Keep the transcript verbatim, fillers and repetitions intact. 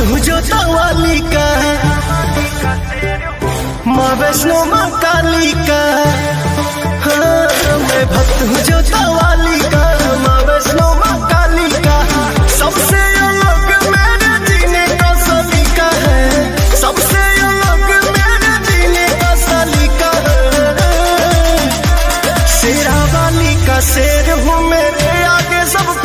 हूँ जोता वाली का, माँ वैष्णो माँ काली का। हाँ मैं भक्त हूँ जोता वाली का, माँ वैष्णो माँ काली का। सबसे अलग मेरे जीने का सलीका है, सबसे अलग मेरे जीने का सलीका है। शेरा वाली का शेर हूँ, मेरे आगे सब